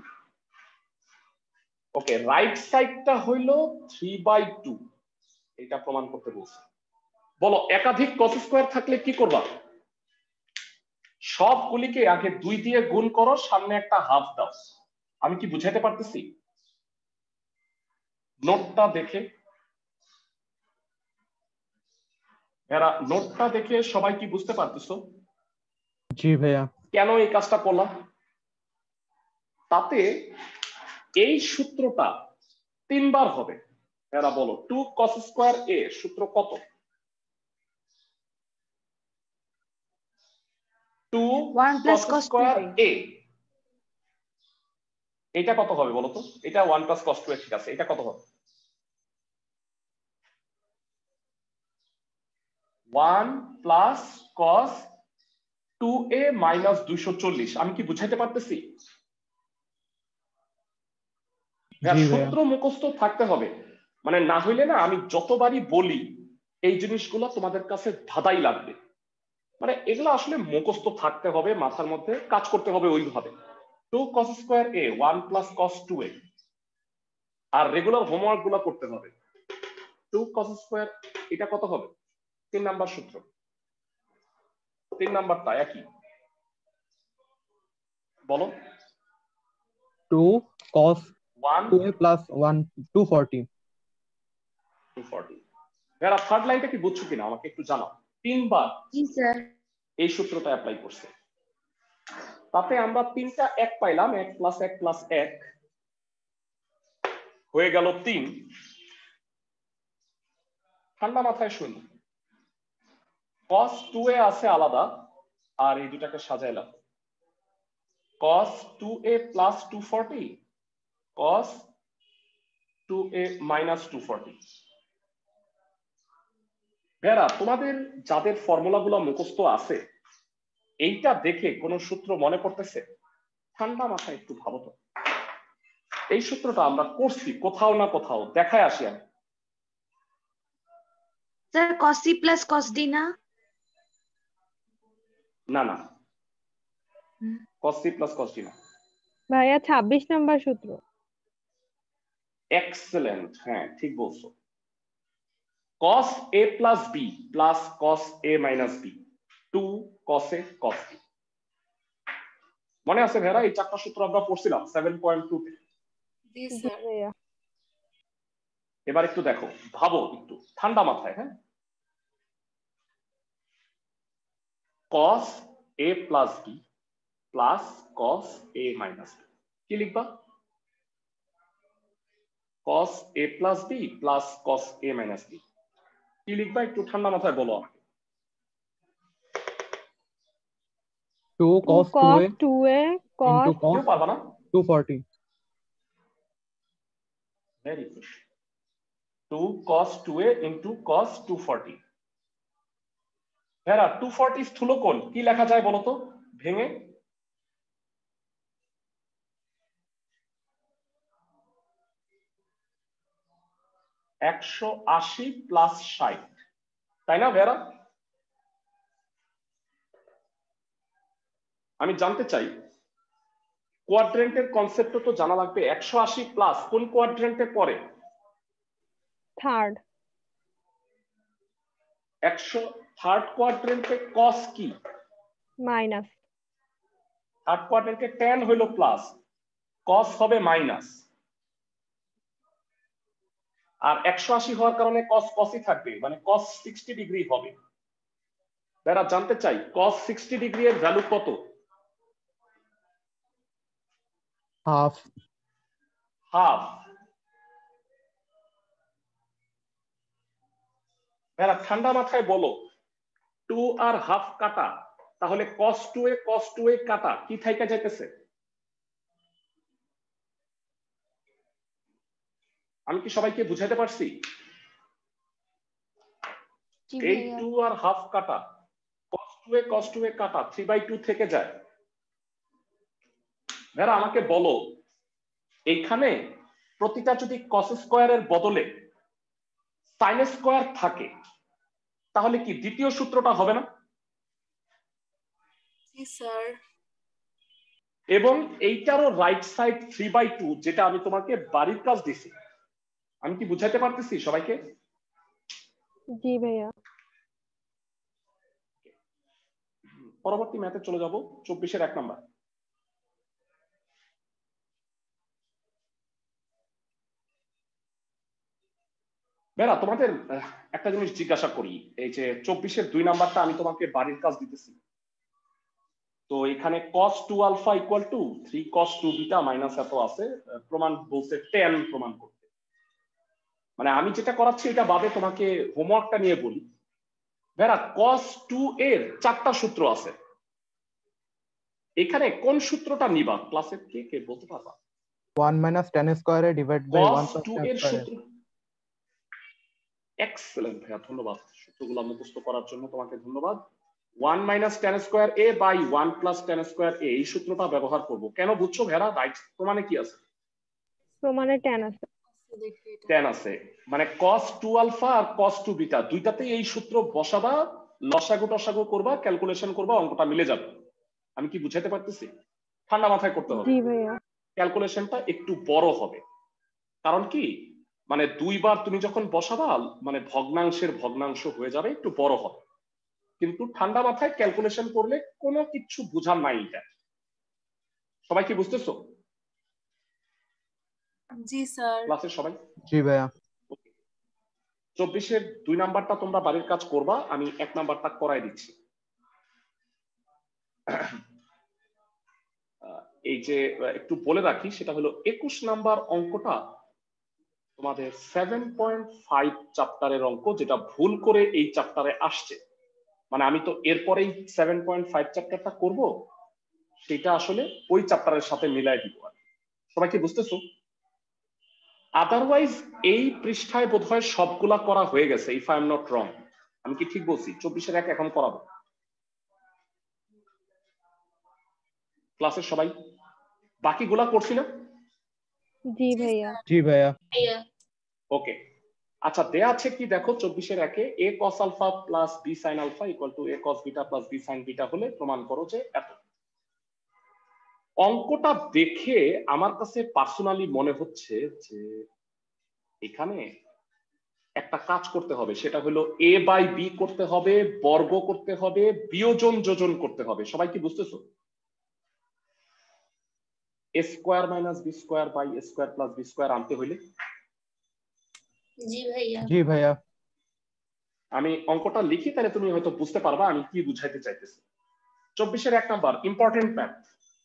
Speaker 1: ওকে, রাইট সাইডটা হইলো 3/2, এটা প্রমাণ করতে বলছি। বলো একাধিক cos স্কয়ার থাকলে কি করবা? সবগুলিকে আগে 2 দিয়ে গুণ করো, সামনে একটা হাফ দাও। আমি কি বুঝাইতে পারতেছি? নোটটা দেখে এরা নোটটা দেখে সবাই কি বুঝতে পারতেছো?
Speaker 2: জি ভাইয়া।
Speaker 1: কেন এই কাজটা করলাম? তাতে এই সূত্রটা 3 বার হবে। এরা বলো 2 cos স্কয়ার a সূত্র কত? 2
Speaker 5: 1 plus cos
Speaker 1: square
Speaker 5: 2a।
Speaker 1: a, এটা কত হবে বলো তো? এটা 1 plus cos 2a, ঠিক আছে। এটা কত হবে? 1 plus cos 2a minus 240। আমি কি বুঝাইতে পারতেছি? সূত্র মুখস্থ থাকতে হবে, মানে না হইলে না আমি যতবারই বলি এই জিনিসগুলো তোমাদের কাছে ধাঁধাই লাগবে। মানে এগুলো আসলে মুখস্থ থাকতে হবে, মাথার মধ্যে কাজ করতে হবে ওইভাবে। 2 cos square a 1 plus cos 2a, আর রেগুলার হোমওয়ার্ক গুলো করতে হবে। 2 cos স্কয়ার এটা কত হবে? 3 নাম্বার সূত্র, 3 নাম্বারটা একই। বলো
Speaker 2: 2 cos
Speaker 1: 1
Speaker 2: 2a plus 1 240।
Speaker 1: এরা থার্ড লাইনটা কি বুঝছো কিনা আমাকে একটু জানাও। 3 বার
Speaker 5: জি স্যার।
Speaker 1: এই সূত্রটা অ্যাপ্লাই করছে, তাতে আমরা 3টা 1 পাইলাম। 1 plus 1 plus 1 হয়ে গেল 3। ঠান্ডা মাথায় শুন, cos 2a আছে আলাদা, আর এই দুটাকে সাজাইলাম। cos 2a plus 240, cos 2a minus 240। Bera, তোমাদের যাদের ফর্মুলাগুলো মুখস্থ আছে, এইটা দেখে কোন সূত্র মনে পড়তেছে? ঠান্ডা মাথায় একটু ভাবো তো। এই সূত্রটা আমরা করছি কোথাও না কোথাও, দেখায় আসি আমি।
Speaker 5: Sir cos c plus cos d না?
Speaker 1: না না, cos c plus cos d না।
Speaker 6: ভাইয়া 26 নাম্বার সূত্র।
Speaker 1: এক্সেলেন্ট, হ্যাঁ ঠিক বলছো। cos a plus b plus cos a minus b, 2 cos a cos b। মনে আছে ভেরা, এই চারটা সূত্র আমরা পড়ছিলাম 7.2 তে।
Speaker 3: জি
Speaker 6: জি
Speaker 3: স্যার।
Speaker 6: ভাইয়া।
Speaker 1: এবার একটু দেখো, ভাবো একটু ঠান্ডা মাথায়, হ্যাঁ। cos a plus b plus cos a minus b, কি লিখবা? cos a plus b plus cos a minus b, কি লিখবা একটু ঠান্ডা মাথায় বলো আমাকে।
Speaker 2: 2
Speaker 6: 2
Speaker 2: cos
Speaker 6: cos
Speaker 2: 2a
Speaker 6: 2a
Speaker 2: into
Speaker 6: cos
Speaker 2: cos
Speaker 1: কেউ পারবা না?
Speaker 2: 240।
Speaker 1: Very good. 2 cos 2a into cos 240। ভেরা 240 স্থূলকোণ কি লেখা যায় বলো তো ভেঙে? (180 প্লাস 60), তাই না ভেরা? আমি জানতে চাই, কোয়াড্রেন্টের কনসেপ্ট তো জানা লাগবে। 180 প্লাস কোন কোয়াড্রেন্টে পড়ে?
Speaker 6: থার্ড।
Speaker 1: থার্ড কোয়াড্রেন্টে cos কি?
Speaker 6: মাইনাস।
Speaker 1: থার্ড কোয়াড্রেন্টে tan হইল প্লাস, cos হবে মাইনাস। আর 180 হওয়ার কারণে cos cosই থাকবে, মানে cos 60 ডিগ্রি হবে। যারা জানতে চাই cos 60 ডিগ্রি এর ভ্যালু কত?
Speaker 2: হাফ।
Speaker 1: হাফ। যারা ঠান্ডা মাথায় বলো 2 আর হাফ কাটা, তাহলে cos 2a কাটা কি থাইকা যাইতেছে? আমি কি সবাইকে বুঝাইতে পারছি? এই 2 আর হাফ কাটা, cos 2a কাটা 3/2 থেকে যায়। যারা আমাকে বলো, এইখানে প্রতিটা যদি cos স্কয়ারের বদলে sin স্কয়ার থাকে, তাহলে কি দ্বিতীয় সূত্রটা হবে না?
Speaker 3: জি স্যার।
Speaker 1: এবং এইটারও রাইট সাইড 3/2, যেটা আমি তোমাকে বাড়ির কাজ দিছি। আমি কি বুঝাইতে পারতেছি সবাইকে?
Speaker 6: জি ভাইয়া।
Speaker 1: পরবর্তী ম্যাথে চলে যাব, 24-এর 1 নাম্বার। বেরা তোমাদের একটা জিনিস জিজ্ঞাসা করি, এই যে 24-এর 2 নাম্বারটা আমি তোমাকে বাড়ির কাজ দিতেছি। তো এখানে cos 2 alpha equal to 3 cos 2 beta minus এত আছে, প্রমাণ বলছে tan প্রমাণ করতে। মানে আমি যেটা করাচ্ছি এটা বাদে তোমাকে হোমওয়ার্কটা নিয়ে বলি। বেরা cos 2 এর 4টা সূত্র আছে, এখানে কোন সূত্রটা নিবা? ক্লাসে কে কে বলতে পারবা?
Speaker 2: 1 minus tan square divide by 1
Speaker 1: cos
Speaker 2: plus
Speaker 1: 2
Speaker 2: tan
Speaker 1: এর
Speaker 2: square।
Speaker 1: সূত্র। এক্সেলেন্ট ভাইয়া, ধন্যবাদ সূত্রগুলো মুখস্থ করার জন্য তোমাকে ধন্যবাদ। 1 minus tan square a by 1 plus tan square a, এই সূত্রটা ব্যবহার করব। কেন বুঝছো ভেরা? রাইট প্রমাণে কি আছে?
Speaker 6: প্রমাণে tan আছে।
Speaker 3: দেখি এটা।
Speaker 1: tan আছে, মানে cos 2 আলফা আর cos 2 বিটা দুইটাতেই এই সূত্র বসাবা, লসাগু টসাগু করবা, ক্যালকুলেশন করবা, অঙ্কটা মিলে যাবে। আমি কি বুঝাইতে পারতেছি? ঠান্ডা মাথায় করতে হবে।
Speaker 6: জি ভাইয়া।
Speaker 1: ক্যালকুলেশনটা একটু বড় হবে, কারণ কি মানে দুইবার তুমি যখন বসাবা মানে ভগ্নাংশের ভগ্নাংশ হয়ে যাবে, একটু বড় হবে। কিন্তু ঠান্ডা মাথায় ক্যালকুলেশন করলে কোনো কিছু বোঝার নাই। এটা সবাই কি বুঝতেছো?
Speaker 3: জি স্যার।
Speaker 1: ক্লাসের সবাই?
Speaker 2: জি ভাইয়া।
Speaker 1: 24-এর 2 নাম্বারটা তোমরা বাড়ির কাজ করবা, আমি 1 নাম্বারটা করাই দিচ্ছি। এই যে একটু বলে রাখি, সেটা হলো 21 নাম্বার অঙ্কটা তোমাদের 7.5 চ্যাপ্টারের অঙ্ক, যেটা ভুল করে এই চ্যাপ্টারে আসছে। মানে আমি তো এরপরেই 7.5 চ্যাপ্টারটা করব, সেটা আসলে ওই চ্যাপ্টারের সাথে মিলাই দিব। সবাই কি বুঝতেছো? আদারওয়াইজ এই পৃষ্ঠায় বোধহয় সবগুলা করা হয়ে গেছে, if I am not wrong. আমি কি ঠিক বলছি? 24-এর 1 এখন করাবো। ক্লাসের সবাই বাকিগুলা করছি না?
Speaker 6: जी
Speaker 3: जी
Speaker 6: भैया
Speaker 3: স্যার
Speaker 2: जी भैया
Speaker 4: ভাইয়া
Speaker 1: ওকে আচ্ছা দেয়া আছে কি দেখো 24 এর একে a cos alpha plus b sin alpha equal to a cos beta plus b sin beta হলে প্রমাণ করো যে এত। অঙ্কটা দেখে আমার কাছে পার্সোনালি মনে হচ্ছে যে এখানে একটা কাজ করতে হবে, সেটা হলো a বাই b করতে হবে, বর্গ করতে হবে, বিয়োজন যোজন করতে হবে। সবাই কি বুঝতেছো? a square minus b square by a square plus b square আনতে হইলে
Speaker 4: জি ভাইয়া
Speaker 2: जी भैया
Speaker 1: আমি অঙ্কটা লিখি, তাহলে তুমি হয়তো বুঝতে পারবা আমি কি বুঝাইতে চাইতেছি। 24 এর 1 নাম্বার ইম্পর্টেন্ট ম্যাথ।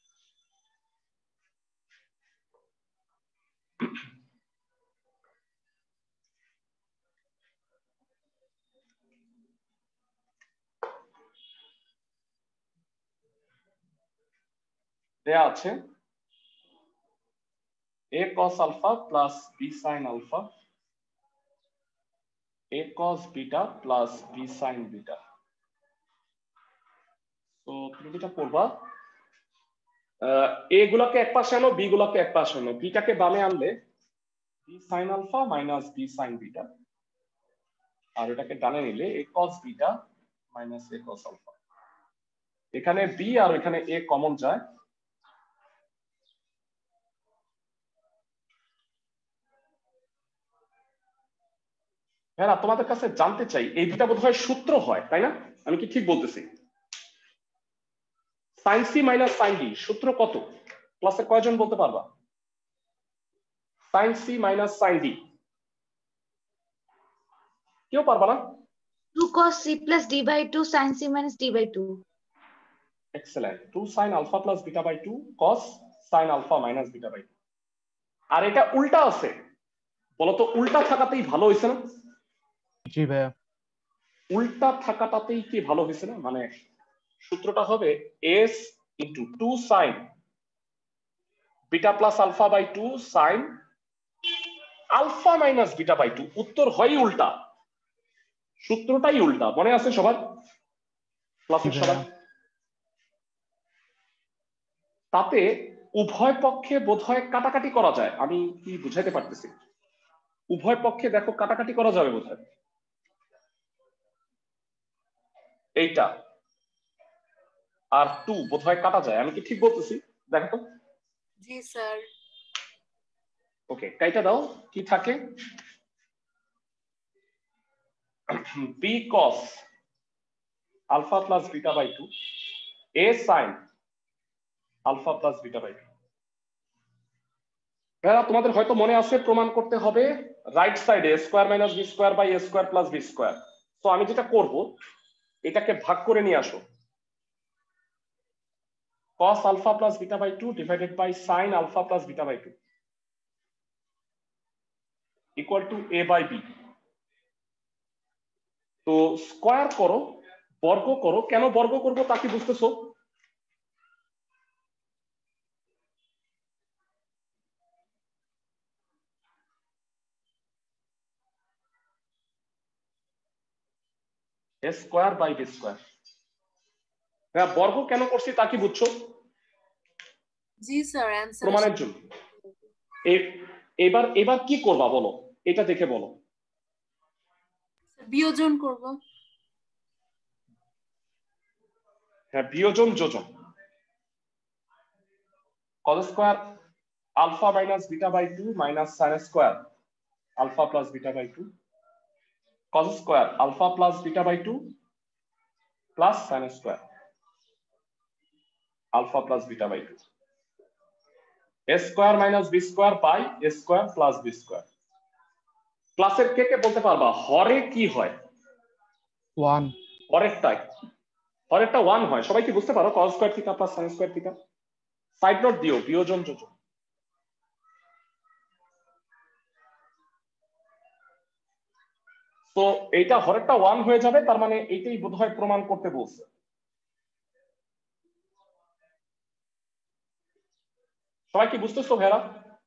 Speaker 1: দেয়া আছে a cos alpha plus b sin alpha a cos beta plus b sin beta. তো তুমি যেটা করবা a গুলাকে এক পাশে আনো, b গুলাকে এক পাশে আনো। বিটাকে বামে আনলে b sin alpha minus b sin beta, আর এটাকে ডানে নিলে a cos beta minus a cos alpha. এখানে b আর এখানে a কমন যায়, হ্যাঁ তোমাদের কাছে জানতে চাই এই দুটা বোধহয় সূত্র হয়, তাই না? আমি কি ঠিক বলতেছি? sin c minus sin d সূত্র কত? ক্লাসে কয়জন বলতে পারবা? sin c minus sin d কেউ পারবা না?
Speaker 5: 2 cos c plus d by 2 sin c minus d by 2.
Speaker 1: Excellent. 2 sin alpha plus beta by 2 cos sin alpha minus beta by 2। আর এটা উল্টা আছে, বলতো উল্টা থাকাতেই ভালো হয়েছে না?
Speaker 2: जी भैया
Speaker 1: উল্টা থাকাটাতেই কি ভালো হয়েছে না? মানে সূত্রটা হবে s into 2 sin beta plus alpha by 2 sin alpha minus beta by 2। উত্তর হয় উল্টা, সূত্রটাই উল্টা। মনে আছে সবার?
Speaker 2: जी
Speaker 1: ক্লাসের সবার?
Speaker 2: भैया
Speaker 1: তাতে উভয় পক্ষে বোধহয় কাটাকাটি করা যায়। আমি কি বুঝাইতে পারতেছি? উভয় পক্ষে দেখো কাটাকাটি করা যাবে বোধহয়। এইটা আর 2 বোধহয় কাটা যায়, আমি কি ঠিক বলতেছি? দেখো তো।
Speaker 3: জি স্যার
Speaker 1: ওকে কাইটা দাও, কি থাকে? b cos alpha plus beta by 2 a sin alpha plus beta by 2। তোমাদের হয়তো মনে আছে প্রমাণ করতে হবে রাইট সাইডে square minus B square by A square plus B square. তো আমি যেটা করব এটাকে ভাগ করে নিয়ে আসো, cos alpha plus beta by 2 divided by sin alpha plus beta by 2 equal to a by b। তো স্কয়ার করো, বর্গ করো। কেন বর্গ করব তা কি বুঝতেছো? a square by b square. বর্গ কেন করছি তা কি বুঝছো?
Speaker 3: জি স্যার অ্যানসার
Speaker 1: প্রমাণের জন্য। এবার এবার কি করবা বলো, এটা দেখে বলো।
Speaker 3: বিয়োজন করব।
Speaker 1: হ্যাঁ বিয়োজন যোজন। cos square alpha minus beta by 2 minus sin square alpha plus beta by 2 cos square alpha plus beta by 2 plus sin square alpha plus beta by 2 a square minus b square by a square plus b square. ক্লাসের কে কে বলতে পারবা হরে কি হয়?
Speaker 2: 1
Speaker 1: হরেরটা 1 হয়। সবাই কি বুঝতে পারো? cos square theta plus sin square theta. Side note দিও বিয়োজন যোজন। তো এইটা হরেরটা 1 হয়ে যাবে, তার মানে এইটাই বোধহয় প্রমাণ করতে বলছে। সবাই কি বুঝতেছো ভেরা?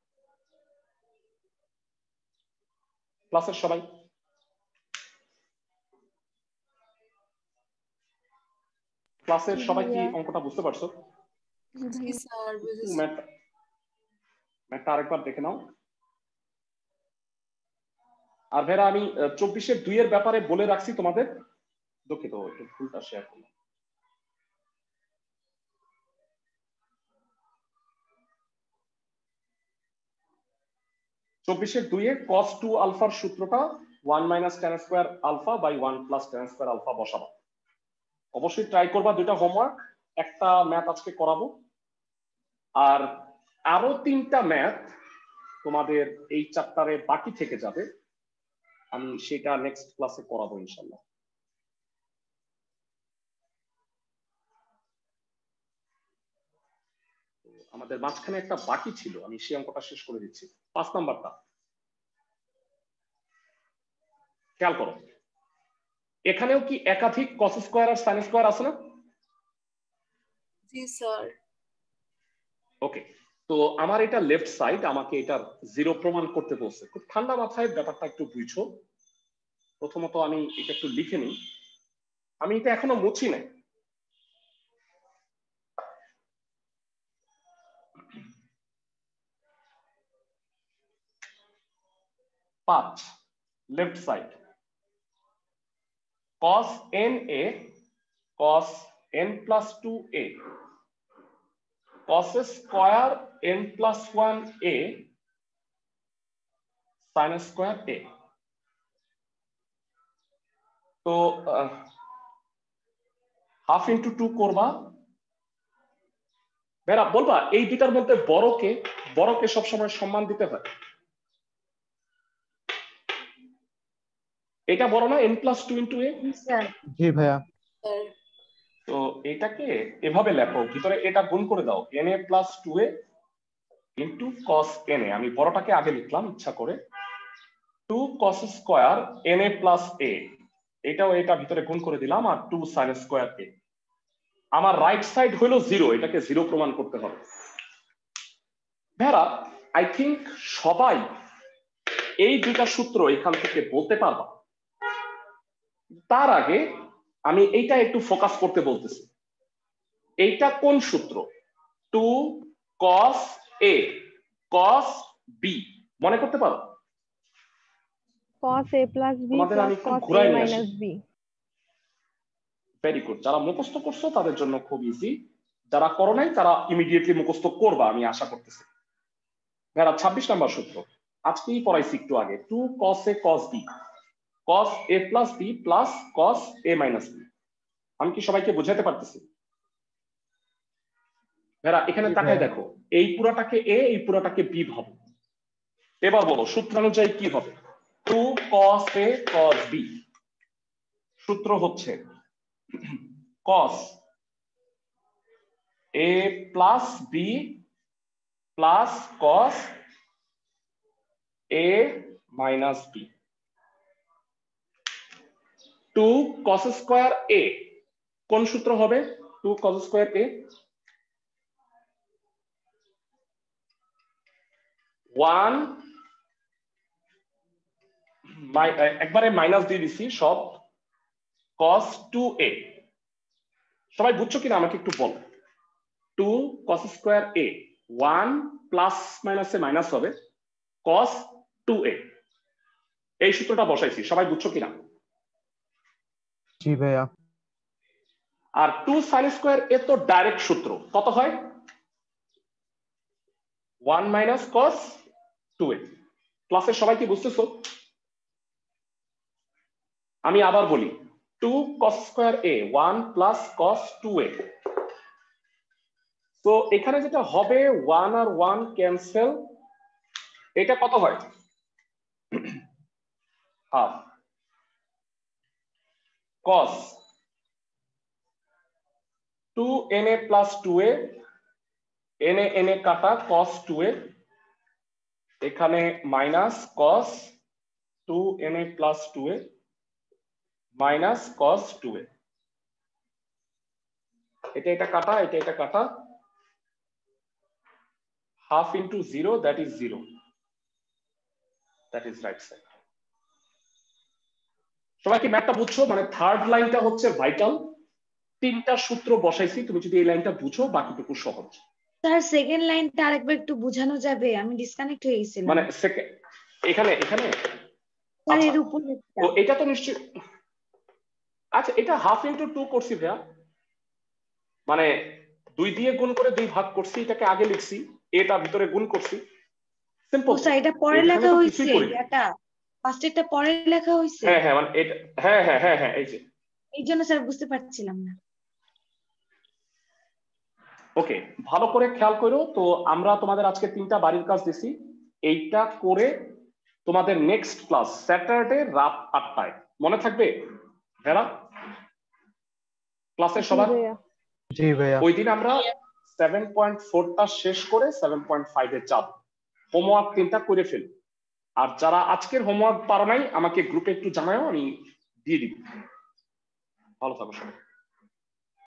Speaker 1: ক্লাসের সবাই কি
Speaker 6: भैया
Speaker 1: অঙ্কটা বুঝতে পারছো?
Speaker 3: জি স্যার
Speaker 1: একটু
Speaker 3: বুঝেছি।
Speaker 1: ম্যাথটা আরেকবার দেখে নাও। আর ভাইরা আমি 24-এর 2 এর ব্যাপারে বলে রাখছি তোমাদের, দুঃখিত একটু ভুলটা শেয়ার করলাম। চব্বিশের 2 এ cos 2 আলফার সূত্রটা 1 minus tan square alpha by 1 plus tan square alpha বসাবো। অবশ্যই ট্রাই করবা, দুইটা হোমওয়ার্ক, একটা ম্যাথ আজকে করাবো, আর আরো 3টা ম্যাথ তোমাদের এই চ্যাপ্টারে বাকি থেকে যাবে, আমি সেটা নেক্সট ক্লাসে করাবো ইনশাআল্লাহ। আমাদের মাঝখানে একটা বাকি ছিল, আমি সেই অঙ্কটা শেষ করে দিচ্ছি। 5 নাম্বারটা খেয়াল করো, এখানেও কি একাধিক cos স্কয়ার আর sin স্কয়ার আছে না?
Speaker 3: জি স্যার।
Speaker 1: ওকে, তো আমার এটা লেফট সাইড, আমাকে এটা 0 প্রমাণ করতে বলছে। খুব ঠান্ডা মাথায় ব্যাপারটা একটু বুঝো। প্রথমত আমি এটা একটু লিখে নিই, আমি এটা এখনো মুছি নাই। পাঁচ left side cos na cos n plus 2a cos square n plus 1a sin square a। তো হাফ ইন্টু 2 করবা। বেরা বলবা এই দুটার মধ্যে বড়কে সবসময় সম্মান দিতে হয়। এটা বড় না n plus 2 into a?
Speaker 2: জি ভাইয়া।
Speaker 3: স্যার
Speaker 1: তো এটাকে এভাবে লেখো, ভিতরে এটা গুণ করে দাও, na plus 2a into cos na। আমি বড়টাকে আগে লিখলাম ইচ্ছা করে, 2 cos square na plus a, এটাও এটা ভিতরে গুণ করে দিলাম, আর 2 sin স্কয়ার a। আমার রাইট সাইড হলো 0, এটাকে 0 প্রমাণ করতে হবে। ভেরা আই থিংক সবাই এই দুইটা সূত্র এখান থেকে বলতে পারবা। তার আগে আমি এইটা একটু ফোকাস করতে বলতেছি। এইটা কোন সূত্র? 2 cos a cos b, মনে করতে পারো?
Speaker 6: cos a plus b
Speaker 1: তোমাদের
Speaker 6: plus
Speaker 1: আমি একটু
Speaker 6: cos a
Speaker 1: ঘুরাই নিয়ে আসি।
Speaker 6: minus b।
Speaker 1: ভেরি গুড, যারা মুখস্থ করছো তাদের জন্য খুব ইজি, যারা করো নাই তারা ইমিডিয়েটলি মুখস্থ করবা আমি আশা করতেছি। ভেরা 26 নাম্বার সূত্র আজকেই পড়াইছি একটু আগে, 2 cos a cos b cos a plus b plus cos a minus b। আমি কি সবাইকে বোঝাতে পারতেছি? ভেরা এখানে তাকায় দেখো, এই পুরাটাকে a, এই পুরাটাকে b ভাবো। এবার বলো সূত্রানুযায়ী কি হবে? 2 cos a cos b, সূত্র হচ্ছে cos a plus b plus cos a minus b। 2 cos square a কোন সূত্র হবে? 2 cos স্কয়ার a 1 একবারে মাইনাস দিয়ে দিছি সব, cos 2a। সবাই বুঝছো কিনা আমাকে একটু বল। 2 cos স্কয়ার a 1 প্লাস মাইনাসে মাইনাস হবে, cos 2a, এই সূত্রটা বসাইছি, সবাই বুঝছো কিনা?
Speaker 2: জি ভাইয়া।
Speaker 1: আর 2 sin স্কয়ার a তো ডাইরেক্ট সূত্র, কত হয়? 1 মাইনাস cos 2a। ক্লাসের সবাই কি বুঝতেছো? আমি আবার বলি, 2 cos square a 1 plus cos 2a। তো এখানে যেটা হবে 1 আর 1 ক্যান্সেল, এটা কত হয়? Half cos 2na plus 2a, na কাটা cos 2a, এখানে minus cos 2na plus 2a minus cos 2a, এটা কাটা, এটা কাটা, half into 0, that is 0, that is right side। সবাই কি ম্যাথটা বুঝছো? মানে থার্ড লাইনটা হচ্ছে ভাইটাল, 3টা সূত্র বসাইছি, তুমি যদি এই লাইনটা বুঝো বাকিটুকু সহজ।
Speaker 5: স্যার সেকেন্ড লাইনটা আরেকবার একটু বোঝানো যাবে? আমি ডিসকানেক্ট হয়ে গেছিলাম।
Speaker 1: মানে এখানে এখানে
Speaker 5: স্যার
Speaker 1: আচ্ছা,
Speaker 5: এর উপরে
Speaker 1: তো এটা তো নিশ্চয়, আচ্ছা এটা 1/2 × 2 করছি ভাইয়া, মানে 2 দিয়ে গুণ করে 2 ভাগ করছি, এটাকে আগে লিখছি, এটা ভিতরে গুণ করছি, সিম্পল।
Speaker 5: ও স্যার এটা পরে
Speaker 1: এখানে
Speaker 5: লেখা
Speaker 1: তো
Speaker 5: হয়েছে,
Speaker 1: কিছুই করিনি।
Speaker 5: এটা ফার্স্টেরটা পরে লেখা হয়েছে।
Speaker 1: হ্যাঁ হ্যাঁ, মানে এটা, হ্যাঁ হ্যাঁ হ্যাঁ হ্যাঁ, এই যে
Speaker 5: এই জন্য স্যার বুঝতে পারছিলাম না।
Speaker 1: ওকে, ভালো করে খেয়াল করো। তো আমরা তোমাদের আজকে 3টা বাড়ির কাজ দিছি, এইটা করে তোমাদের নেক্সট ক্লাস স্যাটারডে রাত 8টায়, মনে থাকবে ভেড়া ক্লাসের
Speaker 6: জি
Speaker 1: সবার?
Speaker 6: ভাইয়া।
Speaker 2: জি ভাইয়া।
Speaker 1: ওই দিন আমরা 7.4টা শেষ করে 7.5 এ যাব। হোমওয়ার্ক 3টা করে ফেল, আর যারা আজকের হোমওয়ার্ক পারো নাই আমাকে গ্রুপে একটু জানাও, আমি দিয়ে দিব। ভালো থাকো সবাই।